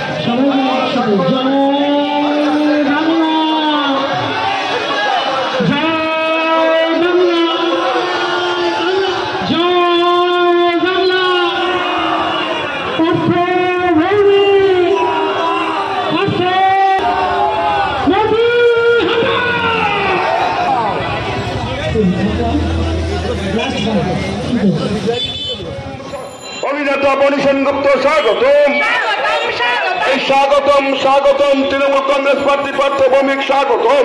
অভিনেতা বনি সেনগুপ্ত স্বাগতম স্বাগতম স্বাগতম তৃণমূল কংগ্রেস পার্টি প্রার্থী ভৌমিক স্বাগতম।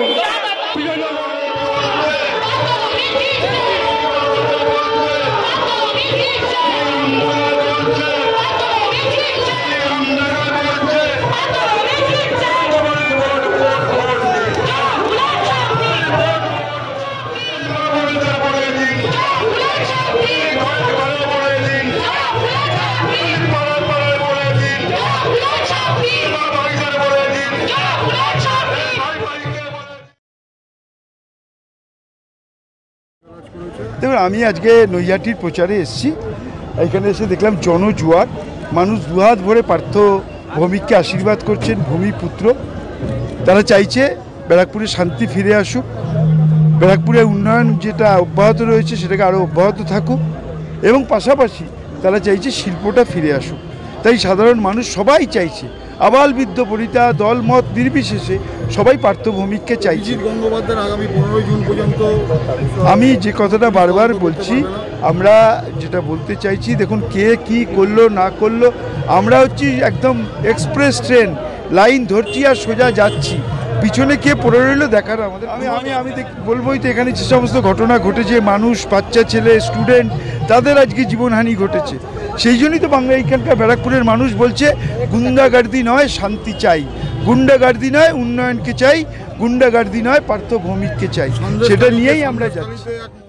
দেখুন, আমি আজকে নৈহাটির প্রচারে এসেছি। এখানে এসে দেখলাম জনজোয়ার, মানুষ দুহাত ভরে পার্থ ভৌমিককে আশীর্বাদ করছেন, ভূমিপুত্র। তারা চাইছে ব্যারাকপুরে শান্তি ফিরে আসুক, ব্যারাকপুরের উন্নয়ন যেটা অব্যাহত রয়েছে সেটাকে আরও অব্যাহত থাকুক, এবং পাশাপাশি তারা চাইছে শিল্পটা ফিরে আসুক। তাই সাধারণ মানুষ সবাই চাইছে, আবাল বৃদ্ধ বনিতা দল মত নির্বিশেষে সবাই পার্থ ভৌমিককে চাইছে। আগামী 15 জুন পর্যন্ত আমি যে কথাটা বারবার বলছি, আমরা যেটা বলতে চাইছি, দেখুন কে কি করলো না করলো, আমরা হচ্ছি একদম এক্সপ্রেস ট্রেন, লাইন ধরছি আর সোজা যাচ্ছি, পিছনে কে পড়ে রইলো দেখার আমাদের। আমি বলবোই তো, এখানে যে সমস্ত ঘটনা ঘটেছে, মানুষ, বাচ্চা ছেলে, স্টুডেন্ট, তাদের আজকে জীবনহানি ঘটেছে। সেই জন্যই তো বাংলা এইখানকার ব্যারাকপুরের মানুষ বলছে গুন্ডাগার্দি নয় শান্তি চাই, গুন্ডাগার্দি নয় উন্নয়নকে চাই, গুন্ডাগার্দি নয় পার্থ ভৌমিককে চাই। সেটা নিয়েই আমরা যাচ্ছি।